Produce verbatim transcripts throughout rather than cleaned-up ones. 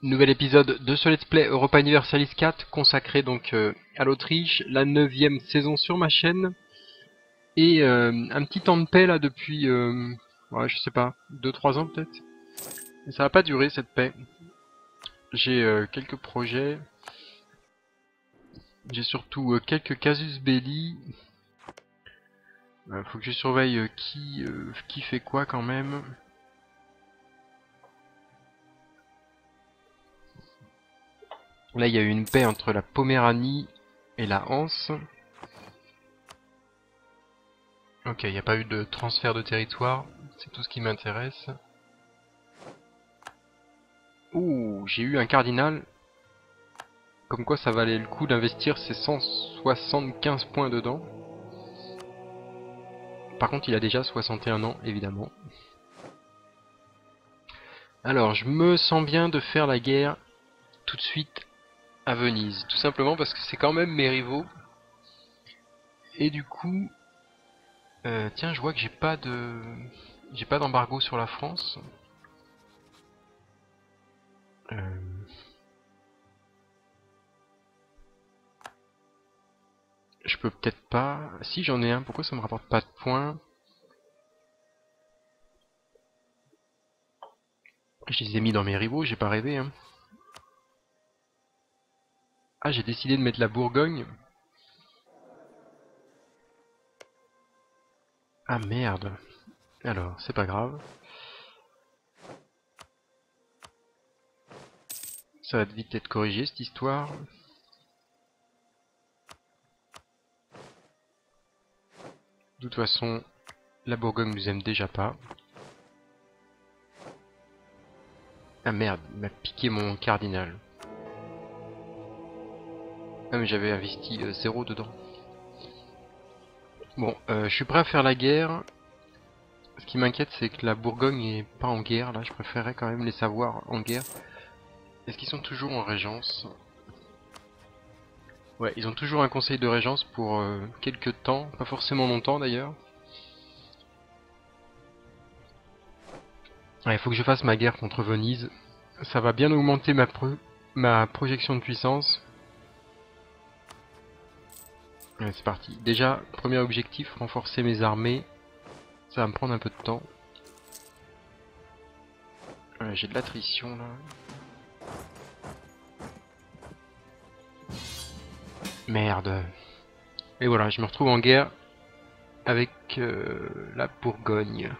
Nouvel épisode de ce Let's Play Europa Universalis quatre consacré donc euh, à l'Autriche, la neuvième saison sur ma chaîne et euh, un petit temps de paix là depuis, euh, ouais, je sais pas, deux trois ans peut-être. Mais ça va pas durer cette paix. J'ai euh, quelques projets, j'ai surtout euh, quelques casus belli. Euh, faut que je surveille euh, qui, euh, qui fait quoi quand même. Là il y a eu une paix entre la Poméranie et la Hanse. Ok, il n'y a pas eu de transfert de territoire, c'est tout ce qui m'intéresse. Ouh, j'ai eu un cardinal. Comme quoi ça valait le coup d'investir ses cent soixante-quinze points dedans. Par contre il a déjà soixante et un ans évidemment. Alors je me sens bien de faire la guerre tout de suite à Venise. Tout simplement parce que c'est quand même mes rivaux. Et du coup... Euh, tiens, je vois que j'ai pas de... J'ai pas d'embargo sur la France. Euh... Je peux peut-être pas... Si j'en ai un, pourquoi ça me rapporte pas de points? Je les ai mis dans mes rivaux, j'ai pas rêvé hein. Ah, j'ai décidé de mettre la Bourgogne. Ah merde. Alors, c'est pas grave. Ça va vite être corrigé cette histoire. De toute façon, la Bourgogne nous aime déjà pas. Ah merde, il m'a piqué mon cardinal. Ah mais j'avais investi euh, zéro dedans. Bon, euh, je suis prêt à faire la guerre. Ce qui m'inquiète, c'est que la Bourgogne est pas en guerre. Là, je préférerais quand même les savoir en guerre. Est-ce qu'ils sont toujours en régence? Ouais, ils ont toujours un conseil de régence pour euh, quelques temps. Pas forcément longtemps d'ailleurs. Il faut que je fasse ma guerre contre Venise. Ça va bien augmenter ma, pro ma projection de puissance. Ouais, c'est parti. Déjà, premier objectif, renforcer mes armées. Ça va me prendre un peu de temps. Ouais, j'ai de l'attrition là. Merde. Et voilà, je me retrouve en guerre avec euh, la Bourgogne.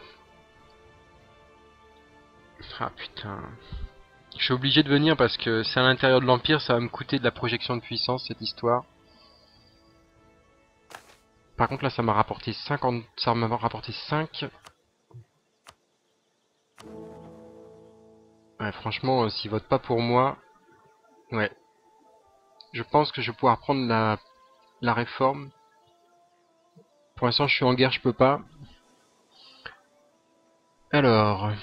Ah putain. Je suis obligé de venir parce que c'est à l'intérieur de l'Empire, ça va me coûter de la projection de puissance cette histoire. Par contre là ça m'a rapporté cinquante, ça m'a rapporté cinq. Ouais, franchement, euh, s'ils votent pas pour moi, ouais. Je pense que je vais pouvoir prendre la, la réforme. Pour l'instant je suis en guerre, je peux pas. Alors,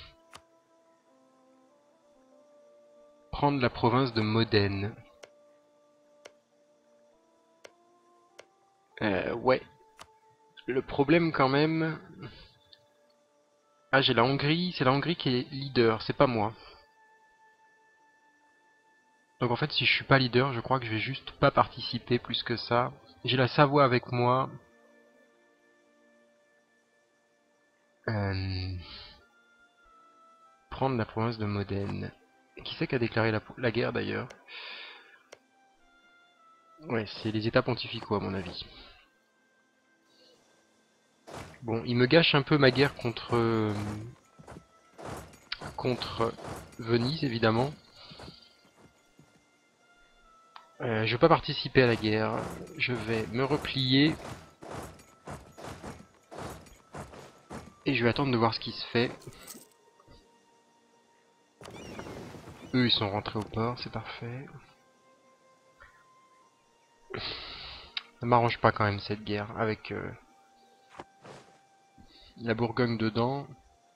prendre la province de Modène. Euh, ouais. Le problème quand même... Ah, j'ai la Hongrie, c'est la Hongrie qui est leader, c'est pas moi. Donc en fait, si je suis pas leader, je crois que je vais juste pas participer plus que ça. J'ai la Savoie avec moi. Euh... Prendre la province de Modène. Qui c'est qui a déclaré la, la guerre d'ailleurs? Ouais, c'est les États pontificaux à mon avis. Bon, il me gâche un peu ma guerre contre... euh, contre Venise, évidemment. Euh, je vais pas participer à la guerre. Je vais me replier. Et je vais attendre de voir ce qui se fait. Eux, ils sont rentrés au port, c'est parfait. Ça m'arrange pas quand même cette guerre, avec euh, la Bourgogne dedans.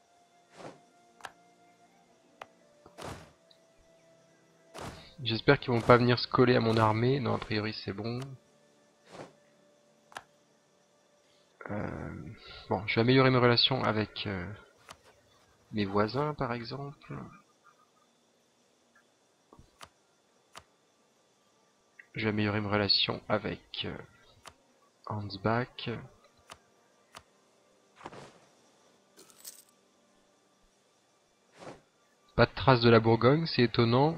J'espère qu'ils vont pas venir se coller à mon armée. Non, a priori c'est bon. Euh, bon, je vais améliorer mes relations avec euh, mes voisins, par exemple. Je vais améliorer mes relations avec euh, Ansbach. Pas de trace de la Bourgogne, c'est étonnant.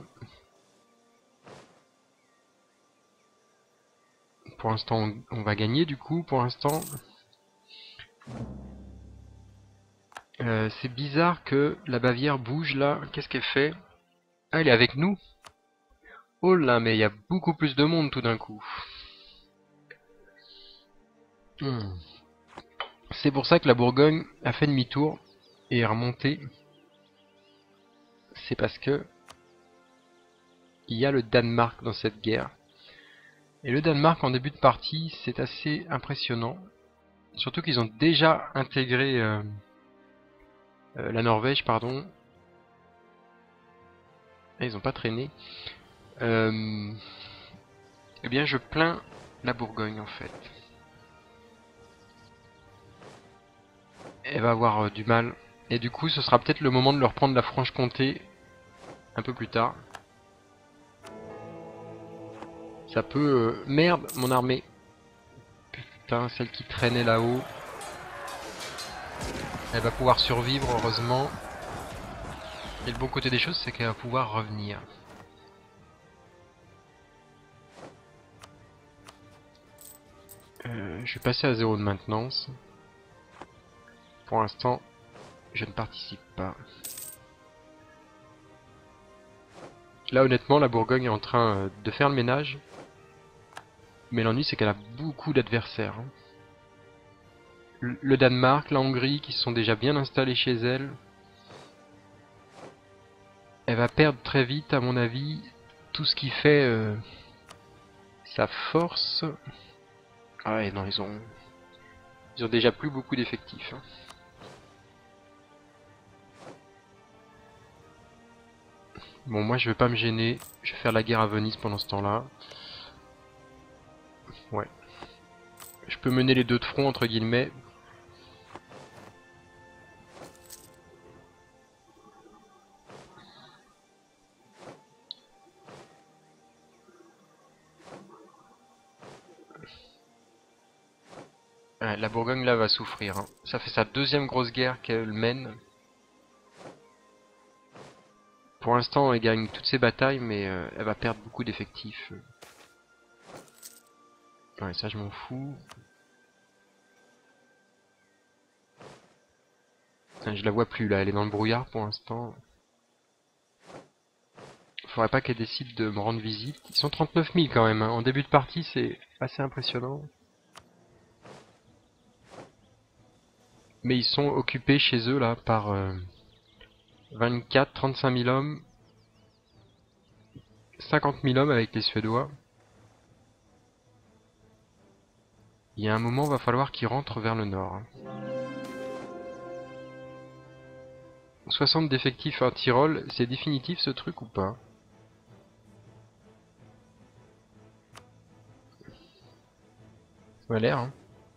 Pour l'instant, on, on va gagner du coup, pour l'instant. Euh, c'est bizarre que la Bavière bouge là. Qu'est-ce qu'elle fait? Ah, elle est avec nous? Oh là, mais il y a beaucoup plus de monde tout d'un coup. Hmm. C'est pour ça que la Bourgogne a fait demi-tour et est remontée. C'est parce que il y a le Danemark dans cette guerre. Et le Danemark en début de partie, c'est assez impressionnant. Surtout qu'ils ont déjà intégré euh, euh, la Norvège, pardon. Et ils n'ont pas traîné. Euh, eh bien, je plains la Bourgogne en fait. Elle va avoir euh, du mal. Et du coup, ce sera peut-être le moment de leur prendre la Franche-Comté un peu plus tard. Ça peut... Euh... Merde, mon armée. Putain, celle qui traînait là-haut. Elle va pouvoir survivre, heureusement. Et le bon côté des choses, c'est qu'elle va pouvoir revenir. Euh, je vais passer à zéro de maintenance. Pour l'instant, je ne participe pas. Là, honnêtement, la Bourgogne est en train euh, de faire le ménage. Mais l'ennui, c'est qu'elle a beaucoup d'adversaires. Hein. Le, le Danemark, la Hongrie, qui se sont déjà bien installés chez elle. Elle va perdre très vite, à mon avis, tout ce qui fait euh, sa force. Ah ouais, non, ils ont... Ils ont déjà plus beaucoup d'effectifs. Hein. Bon, moi je vais pas me gêner. Je vais faire la guerre à Venise pendant ce temps-là. Ouais. Je peux mener les deux de front, entre guillemets. Ouais, la Bourgogne là va souffrir. Hein. Ça fait sa deuxième grosse guerre qu'elle mène. Pour l'instant, elle gagne toutes ses batailles, mais euh, elle va perdre beaucoup d'effectifs. Ouais, ça je m'en fous. Je la vois plus là, elle est dans le brouillard pour l'instant. Faudrait pas qu'elle décide de me rendre visite. Ils sont trente-neuf mille quand même. Hein. En début de partie, c'est assez impressionnant. Mais ils sont occupés chez eux là par euh, vingt-quatre, trente-cinq mille hommes. cinquante mille hommes avec les Suédois. Il y a un moment, va falloir qu'ils rentrent vers le nord. soixante d'effectifs à Tyrol, c'est définitif ce truc ou pas? Ça m'a l'air, hein.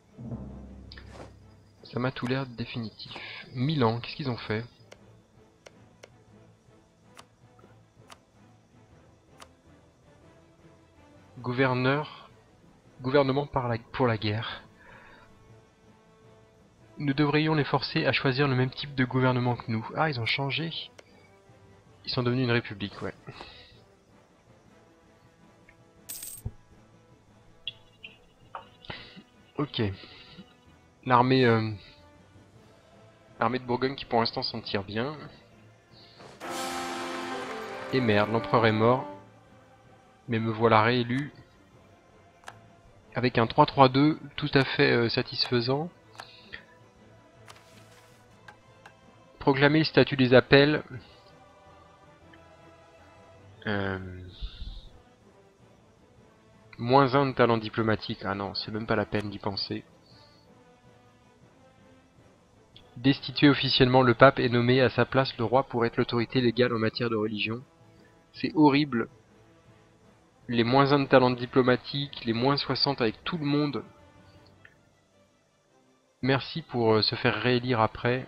Ça m'a tout l'air définitif. Milan, qu'est-ce qu'ils ont fait? Gouverneur, gouvernement par la, pour la guerre. Nous devrions les forcer à choisir le même type de gouvernement que nous. Ah, ils ont changé. Ils sont devenus une république, ouais. Ok. L'armée euh, l'armée de Bourgogne qui pour l'instant s'en tire bien. Et merde, l'empereur est mort. Mais me voilà réélu. Avec un trois trois deux tout à fait euh, satisfaisant. Proclamer le statut des appels. Euh... Moins un de talent diplomatique. Ah non, c'est même pas la peine d'y penser. Destituer officiellement le pape et nommer à sa place le roi pour être l'autorité légale en matière de religion. C'est horrible. Les moins un de talent diplomatique, les moins soixante avec tout le monde. Merci pour euh, se faire réélire après.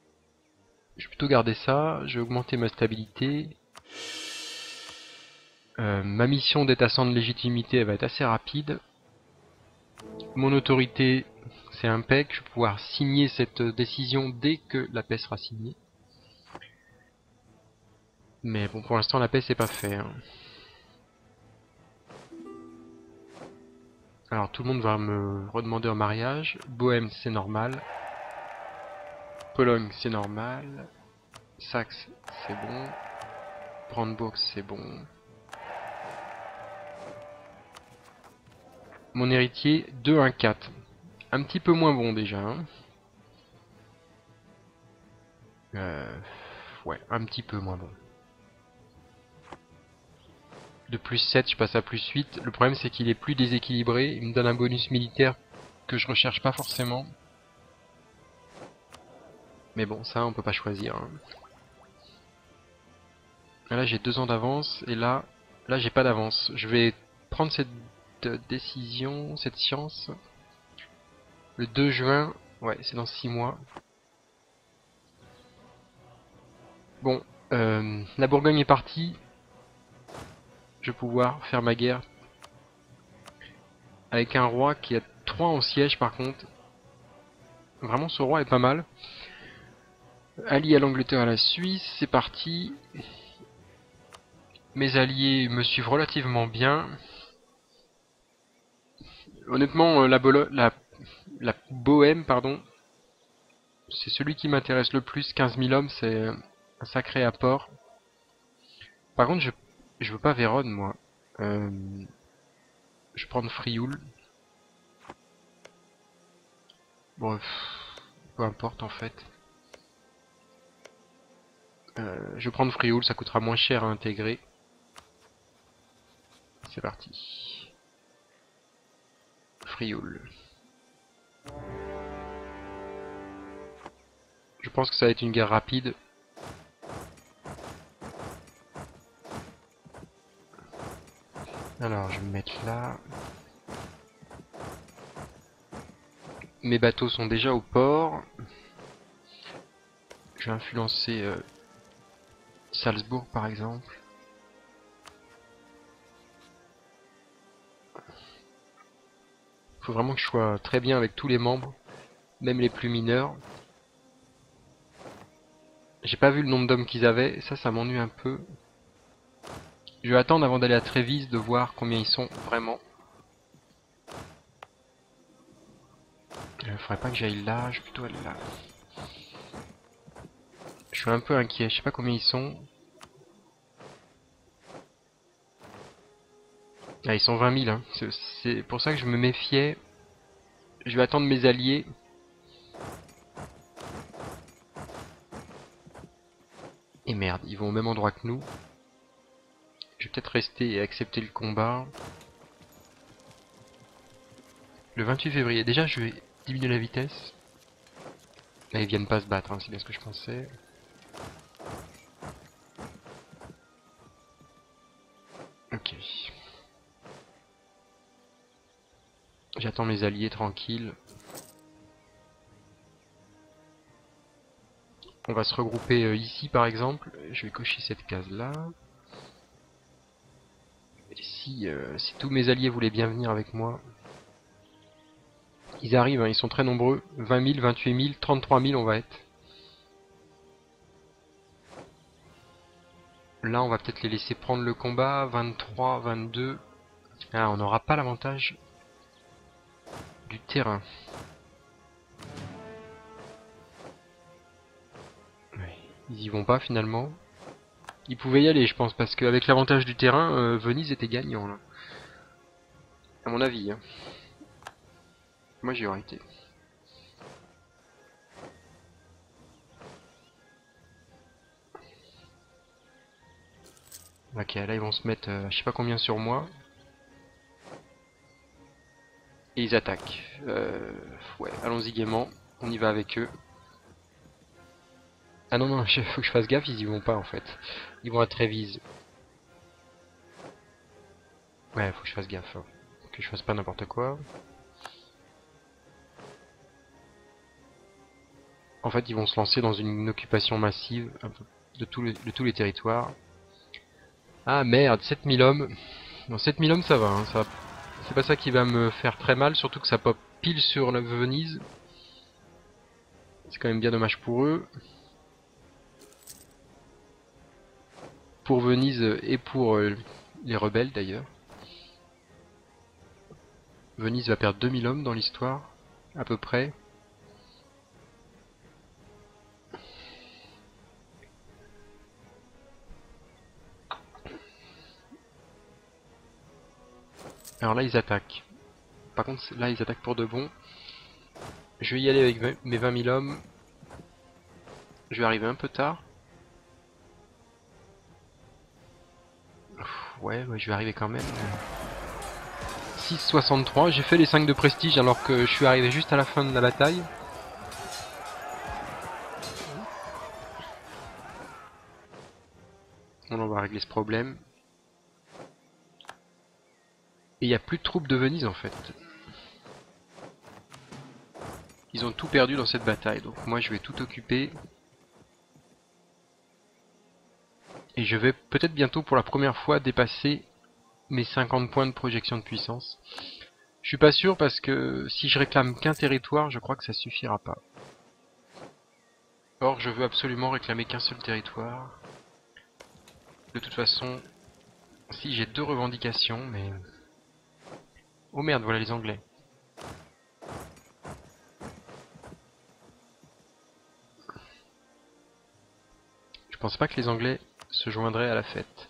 Je vais plutôt garder ça. Je vais augmenter ma stabilité. Euh, ma mission d'étassant de légitimité elle va être assez rapide. Mon autorité, c'est impec. Je vais pouvoir signer cette décision dès que la paix sera signée. Mais bon, pour l'instant, la paix, c'est pas fait. Hein. Alors, tout le monde va me redemander en mariage. Bohème, c'est normal. Pologne, c'est normal. Saxe, c'est bon. Brandebourg, c'est bon. Mon héritier, deux un quatre. Un petit peu moins bon déjà. Hein. Euh, ouais, un petit peu moins bon. De plus sept, je passe à plus huit. Le problème, c'est qu'il est plus déséquilibré. Il me donne un bonus militaire que je recherche pas forcément. Mais bon, ça, on peut pas choisir. Hein. Là, j'ai deux ans d'avance. Et là, là, j'ai pas d'avance. Je vais prendre cette décision, cette science. Le deux juin. Ouais, c'est dans six mois. Bon, euh, la Bourgogne est partie. Je vais pouvoir faire ma guerre avec un roi qui a trois en siège par contre. Vraiment ce roi est pas mal. Allié à l'Angleterre et à la Suisse, c'est parti. Mes alliés me suivent relativement bien. Honnêtement, la, Bolo la, la Bohème, pardon, c'est celui qui m'intéresse le plus. quinze mille hommes, c'est un sacré apport. Par contre, je, je veux pas Vérone, moi. Euh, je vais prendre Frioul. Bon, pff, peu importe en fait. Euh, je vais prendre Frioul, ça coûtera moins cher à intégrer. C'est parti. Frioul. Je pense que ça va être une guerre rapide. Alors, je vais me mettre là. Mes bateaux sont déjà au port. Je vais influencer euh, Salzbourg par exemple. Faut vraiment que je sois très bien avec tous les membres, même les plus mineurs. J'ai pas vu le nombre d'hommes qu'ils avaient, ça, ça m'ennuie un peu. Je vais attendre avant d'aller à Trévise de voir combien ils sont vraiment. Il faudrait pas que j'aille là, je vais plutôt aller là. Je suis un peu inquiet, je sais pas combien ils sont. Ah, ils sont vingt mille, hein. C'est pour ça que je me méfiais. Je vais attendre mes alliés. Et merde, ils vont au même endroit que nous. Je vais peut-être rester et accepter le combat. Le vingt-huit février. Déjà, je vais diminuer la vitesse. Là, ils viennent pas se battre, hein, c'est bien ce que je pensais. Ok. J'attends mes alliés tranquilles. On va se regrouper euh, ici par exemple. Je vais cocher cette case là. Et si, euh, si tous mes alliés voulaient bien venir avec moi. Ils arrivent, hein, ils sont très nombreux. vingt mille, vingt-huit mille, trente-trois mille on va être. Là on va peut-être les laisser prendre le combat. vingt-trois, vingt-deux. Ah, on n'aura pas l'avantage du terrain. Ouais, ils y vont pas finalement. Ils pouvaient y aller je pense parce qu'avec l'avantage du terrain, euh, Venise était gagnant là. À mon avis. Hein. Moi j'y aurais été. Ok, là ils vont se mettre euh, je sais pas combien sur moi. Et ils attaquent. Euh, ouais, allons-y gaiement. On y va avec eux. Ah non, non, il faut que je fasse gaffe, ils y vont pas en fait. Ils vont à Trévise. Ouais, faut que je fasse gaffe. Hein. Que je fasse pas n'importe quoi. En fait, ils vont se lancer dans une occupation massive un peu de, tous les, de tous les territoires. Ah merde, sept mille hommes. Non, sept mille hommes ça va, hein, ça... c'est pas ça qui va me faire très mal, surtout que ça pop pile sur la Venise. C'est quand même bien dommage pour eux. Pour Venise et pour euh, les rebelles d'ailleurs. Venise va perdre deux mille hommes dans l'histoire, à peu près. Alors là ils attaquent. Par contre là ils attaquent pour de bon. Je vais y aller avec mes vingt mille hommes. Je vais arriver un peu tard. Ouais, ouais, je vais arriver quand même. six virgule soixante-trois, j'ai fait les cinq de prestige alors que je suis arrivé juste à la fin de la bataille. Bon, on va régler ce problème. Et il n'y a plus de troupes de Venise en fait. Ils ont tout perdu dans cette bataille, donc moi je vais tout occuper. Et je vais peut-être bientôt pour la première fois dépasser mes cinquante points de projection de puissance. Je suis pas sûr parce que si je réclame qu'un territoire, je crois que ça suffira pas. Or je veux absolument réclamer qu'un seul territoire. De toute façon, si j'ai deux revendications, mais... Oh merde, voilà les Anglais. Je pense pas que les Anglais se joindraient à la fête.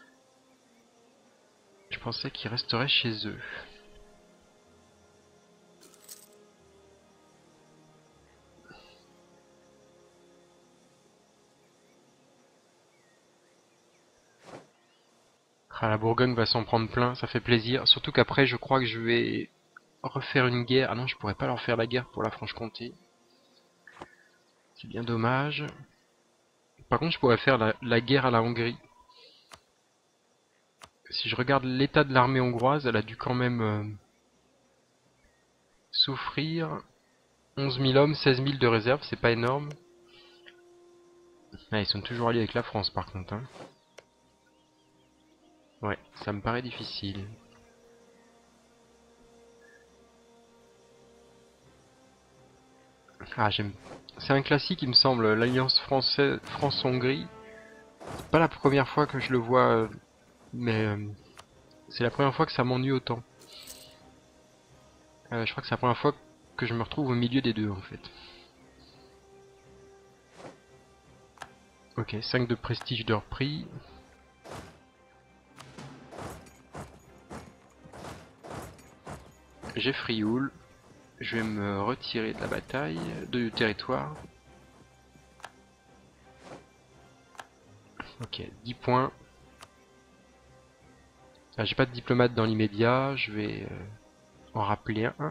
Je pensais qu'ils resteraient chez eux. Ah, la Bourgogne va s'en prendre plein, ça fait plaisir. Surtout qu'après, je crois que je vais refaire une guerre. Ah non, je pourrais pas leur faire la guerre pour la Franche-Comté. C'est bien dommage. Par contre, je pourrais faire la, la guerre à la Hongrie. Si je regarde l'état de l'armée hongroise, elle a dû quand même euh, souffrir. onze mille hommes, seize mille de réserve, c'est pas énorme. Ah, ils sont toujours alliés avec la France par contre. Hein. Ouais, ça me paraît difficile. Ah, j'aime. C'est un classique, il me semble, l'alliance française France-Hongrie. C'est pas la première fois que je le vois, euh, mais euh, c'est la première fois que ça m'ennuie autant. Euh, je crois que c'est la première fois que je me retrouve au milieu des deux en fait. Ok, cinq de prestige de repris. J'ai Frioul. Je vais me retirer de la bataille, du territoire. Ok, dix points. Ah, j'ai pas de diplomate dans l'immédiat, je vais euh, en rappeler un.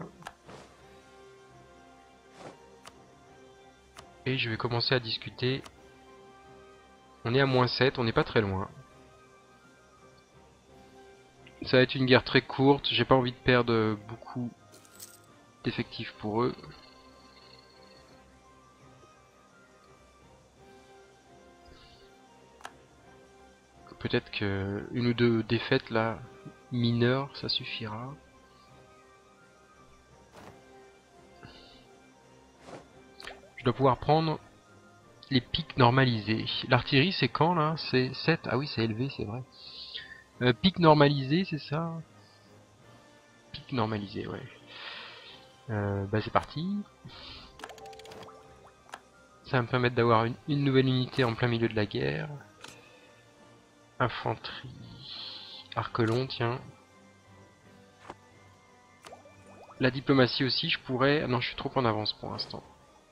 Et je vais commencer à discuter. On est à moins sept, on n'est pas très loin. Ça va être une guerre très courte, j'ai pas envie de perdre beaucoup d'effectifs pour eux. Peut-être que une ou deux défaites là, mineures, ça suffira. Je dois pouvoir prendre les pics normalisés. L'artillerie c'est quand là? C'est sept? Ah oui c'est élevé, c'est vrai. Euh, pic normalisé, c'est ça? Pic normalisé, ouais. Euh, bah c'est parti. Ça va me permettre d'avoir une, une nouvelle unité en plein milieu de la guerre. Infanterie. Arc-long, tiens. La diplomatie aussi, je pourrais... Ah non, je suis trop en avance pour l'instant.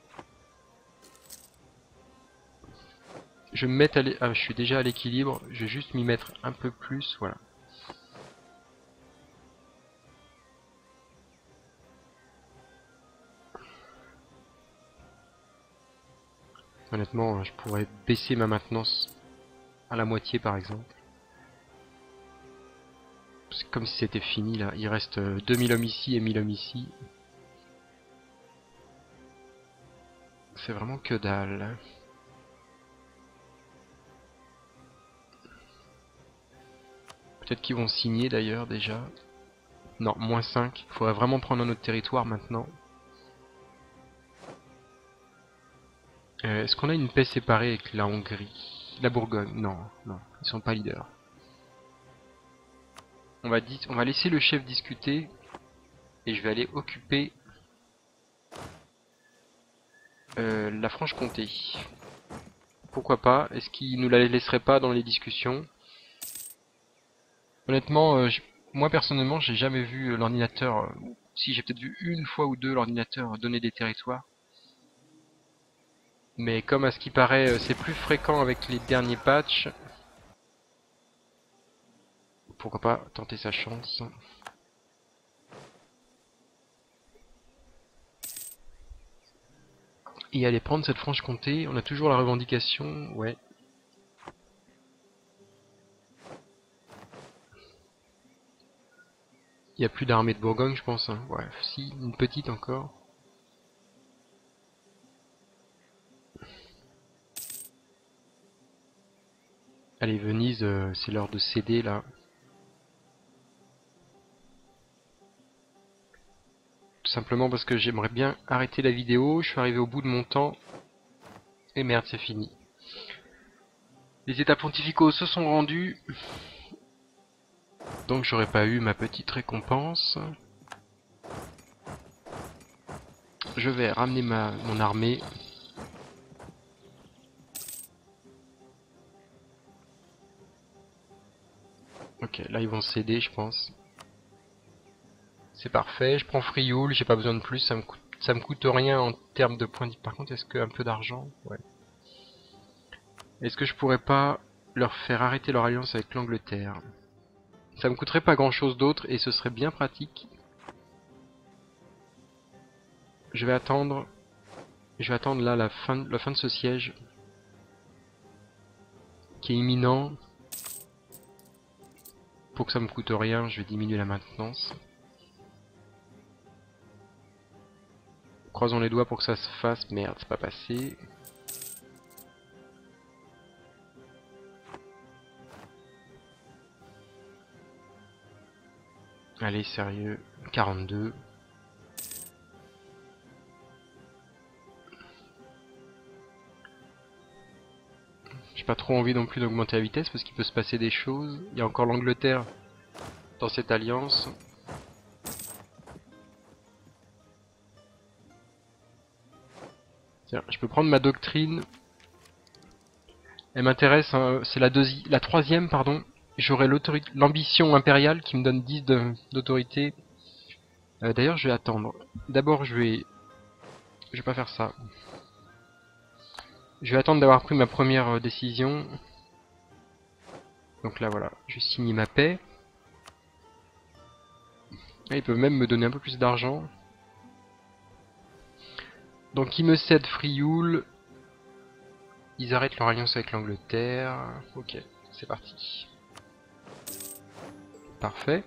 Je vais me mettre à l'é... Ah, je suis déjà à l'équilibre. Je vais juste m'y mettre un peu plus, voilà. Honnêtement, je pourrais baisser ma maintenance à la moitié par exemple. C'est comme si c'était fini là. Il reste deux mille hommes ici et mille hommes ici. C'est vraiment que dalle. Peut-être qu'ils vont signer d'ailleurs déjà. Non, moins cinq. Il faudrait vraiment prendre un autre territoire maintenant. Euh, Est-ce qu'on a une paix séparée avec la Hongrie? La Bourgogne? Non, non, ils sont pas leaders. On va, on va laisser le chef discuter. Et je vais aller occuper euh, la Franche-Comté. Pourquoi pas? Est-ce qu'il nous la laisserait pas dans les discussions? Honnêtement, euh, moi personnellement, j'ai jamais vu euh, l'ordinateur... Euh, si, j'ai peut-être vu une fois ou deux l'ordinateur donner des territoires. Mais comme à ce qui paraît, euh, c'est plus fréquent avec les derniers patchs. Pourquoi pas tenter sa chance? Et aller prendre cette Franche-Comté. On a toujours la revendication, ouais. Il n'y a plus d'armée de Bourgogne, je pense. Hein. Ouais, si, une petite encore. Allez, Venise, euh, c'est l'heure de céder, là. Tout simplement parce que j'aimerais bien arrêter la vidéo. Je suis arrivé au bout de mon temps. Et merde, c'est fini. Les états pontificaux se sont rendus. Donc j'aurais pas eu ma petite récompense. Je vais ramener ma, mon armée. Ok, là ils vont céder, je pense. C'est parfait, je prends Frioul, j'ai pas besoin de plus, ça me coûte, ça me coûte rien en termes de points. Par contre, est-ce que un peu d'argent? Ouais. Est-ce que je pourrais pas leur faire arrêter leur alliance avec l'Angleterre? Ça me coûterait pas grand chose d'autre et ce serait bien pratique. Je vais attendre. Je vais attendre là la fin, la fin de ce siège. Qui est imminent. Pour que ça me coûte rien, je vais diminuer la maintenance. Croisons les doigts pour que ça se fasse. Merde, c'est pas passé. Allez, sérieux. quarante-deux. J'ai pas trop envie non plus d'augmenter la vitesse parce qu'il peut se passer des choses. Il y a encore l'Angleterre dans cette alliance. Je peux prendre ma doctrine. Elle m'intéresse, hein, c'est la, la troisième, pardon. J'aurai l'ambition impériale qui me donne dix d'autorité. Euh, D'ailleurs, je vais attendre. D'abord, je vais... Je vais pas faire ça. Je vais attendre d'avoir pris ma première euh, décision. Donc là, voilà. Je signe ma paix. Ah, ils peuvent même me donner un peu plus d'argent. Donc, ils me cèdent Frioul. Ils arrêtent leur alliance avec l'Angleterre. Ok, c'est parti. Parfait.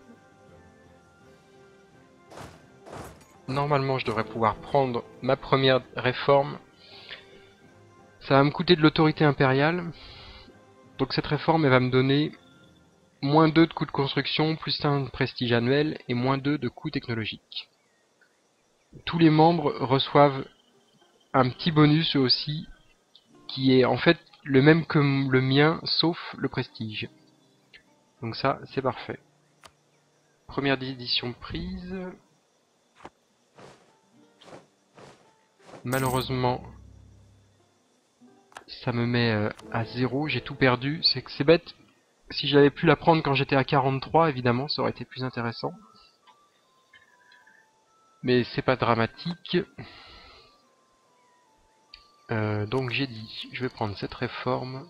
Normalement, je devrais pouvoir prendre ma première réforme. Ça va me coûter de l'autorité impériale. Donc cette réforme, elle va me donner moins deux de coûts de construction, plus un de prestige annuel, et moins deux de coûts technologiques. Tous les membres reçoivent un petit bonus eux aussi, qui est en fait le même que le mien, sauf le prestige. Donc ça, c'est parfait. Première décision prise. Malheureusement, ça me met euh, à zéro, j'ai tout perdu. C'est que c'est bête. Si j'avais pu la prendre quand j'étais à quarante-trois, évidemment, ça aurait été plus intéressant. Mais c'est pas dramatique. Euh, donc j'ai dit, je vais prendre cette réforme.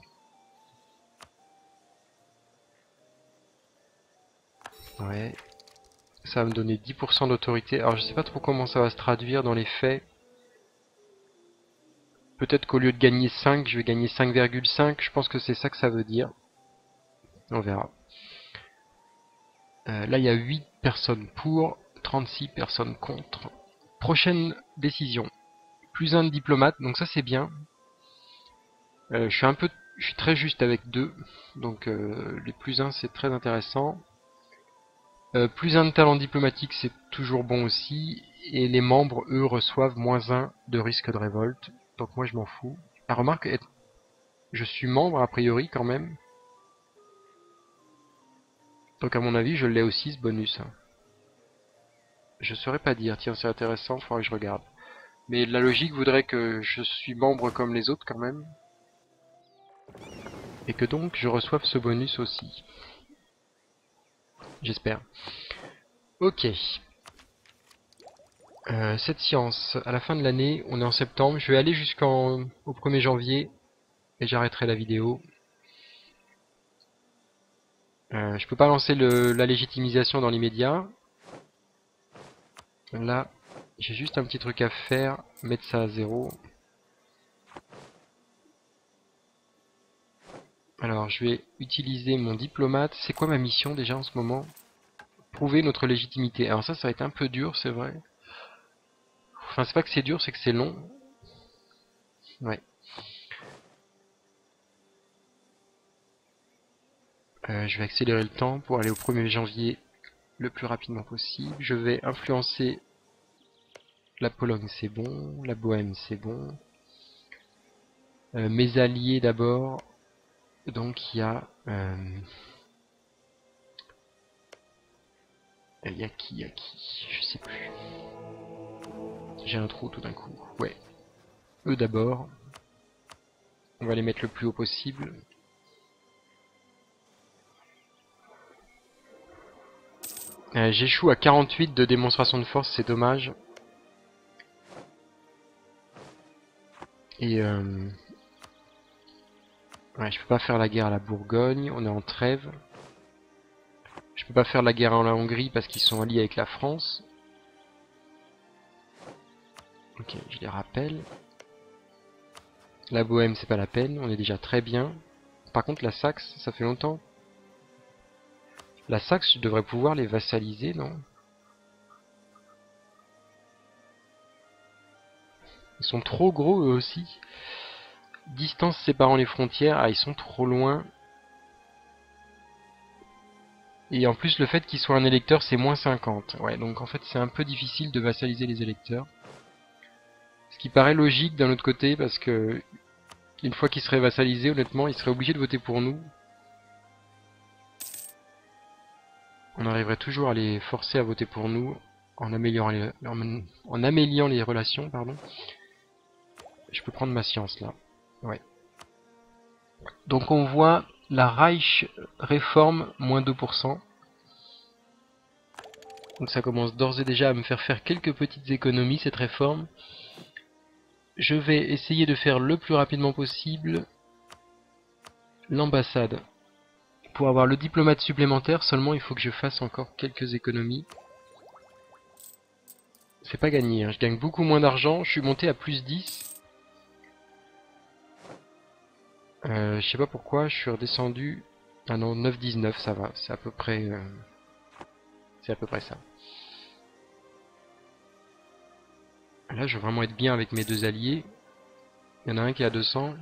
Ouais. Ça va me donner dix pour cent d'autorité. Alors je sais pas trop comment ça va se traduire dans les faits. Peut-être qu'au lieu de gagner cinq, je vais gagner cinq virgule cinq. Je pense que c'est ça que ça veut dire. On verra. Euh, là, il y a huit personnes pour, trente-six personnes contre. Prochaine décision. Plus un de diplomate, donc ça c'est bien. Euh, je suis un peu, je suis très juste avec deux. Donc euh, les plus un c'est très intéressant. Euh, plus un de talent diplomatique c'est toujours bon aussi. Et les membres eux reçoivent moins un de risque de révolte. Donc moi je m'en fous. La remarque est, je suis membre a priori quand même. Donc à mon avis je l'ai aussi ce bonus. Hein. Je saurais pas dire, tiens c'est intéressant, il faudrait que je regarde. Mais la logique voudrait que je suis membre comme les autres quand même. Et que donc je reçoive ce bonus aussi. J'espère. Ok. Euh, cette science, à la fin de l'année, on est en septembre, je vais aller jusqu'au premier janvier et j'arrêterai la vidéo. Euh, je peux pas lancer le, la légitimisation dans l'immédiat. Là, j'ai juste un petit truc à faire, mettre ça à zéro. Alors, je vais utiliser mon diplomate. C'est quoi ma mission déjà en ce moment? Prouver notre légitimité. Alors ça, ça va être un peu dur, c'est vrai. Enfin, c'est pas que c'est dur, c'est que c'est long. Ouais. Euh, je vais accélérer le temps pour aller au premier janvier le plus rapidement possible. Je vais influencer la Pologne, c'est bon. La Bohème, c'est bon. Euh, mes alliés d'abord. Donc il y a... Euh... Il y a qui, il y a qui? Je sais plus. J'ai un trou tout d'un coup. Ouais. Eux d'abord. On va les mettre le plus haut possible. Euh, J'échoue à quarante-huit de démonstration de force, c'est dommage. Et euh... ouais, je peux pas faire la guerre à la Bourgogne, on est en trêve. Je peux pas faire la guerre en la Hongrie parce qu'ils sont alliés avec la France. Ok, je les rappelle. La Bohème, c'est pas la peine, on est déjà très bien. Par contre, la Saxe, ça fait longtemps. La Saxe, je devrais pouvoir les vassaliser, non? Ils sont trop gros, eux aussi. Distance séparant les frontières, ah, ils sont trop loin. Et en plus, le fait qu'ils soient un électeur, c'est moins cinquante. Ouais, donc en fait, c'est un peu difficile de vassaliser les électeurs. Ce qui paraît logique d'un autre côté, parce que une fois qu'ils seraient vassalisés, honnêtement, ils seraient obligés de voter pour nous. On arriverait toujours à les forcer à voter pour nous en améliorant les, en, en améliorant les relations, pardon. Je peux prendre ma science là. Ouais. Donc on voit la Reich réforme moins deux pour cent. Donc ça commence d'ores et déjà à me faire faire quelques petites économies cette réforme. Je vais essayer de faire le plus rapidement possible l'ambassade. Pour avoir le diplomate supplémentaire, seulement il faut que je fasse encore quelques économies. C'est pas gagné, hein. Je gagne beaucoup moins d'argent, je suis monté à plus dix. Euh, je sais pas pourquoi, je suis redescendu... Ah non, neuf dix-neuf, ça va, c'est à peu près... Euh... C'est à peu près ça. Là, je veux vraiment être bien avec mes deux alliés. Il y en a un qui est à deux cents.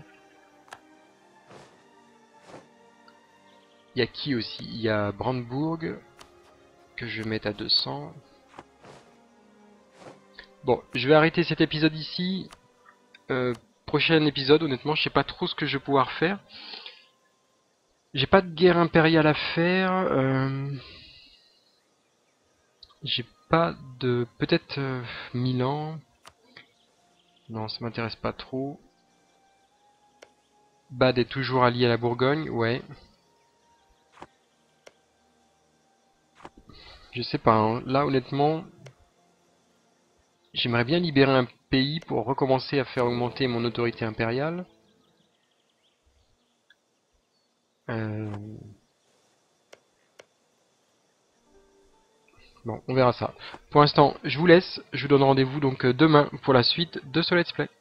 Il y a qui aussi? Il y a Brandebourg, que je vais mettre à deux cents. Bon, je vais arrêter cet épisode ici. Euh, prochain épisode, honnêtement, je sais pas trop ce que je vais pouvoir faire. J'ai pas de guerre impériale à faire. Euh... J'ai pas de... Peut-être euh, Milan. Non, ça m'intéresse pas trop. Bade est toujours allié à la Bourgogne, ouais. Je sais pas, hein. Là honnêtement, j'aimerais bien libérer un pays pour recommencer à faire augmenter mon autorité impériale. Euh... Bon, on verra ça. Pour l'instant, je vous laisse. Je vous donne rendez-vous donc demain pour la suite de ce Let's Play.